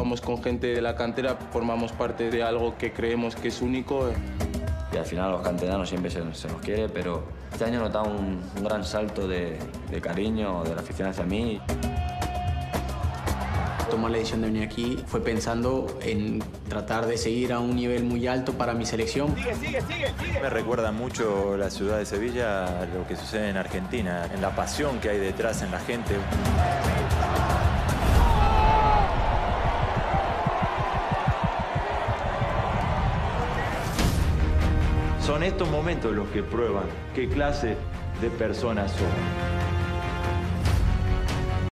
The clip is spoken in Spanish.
trabajamos con gente de la cantera, formamos parte de algo que creemos que es único. Y al final a los canteranos siempre se nos quiere, pero este año he notado un gran salto de cariño de la afición hacia mí. Tomar la decisión de venir aquí fue pensando en tratar de seguir a un nivel muy alto para mi selección. Sigue. Me recuerda mucho la ciudad de Sevilla a lo que sucede en Argentina, en la pasión que hay detrás en la gente. Son estos momentos los que prueban qué clase de personas somos.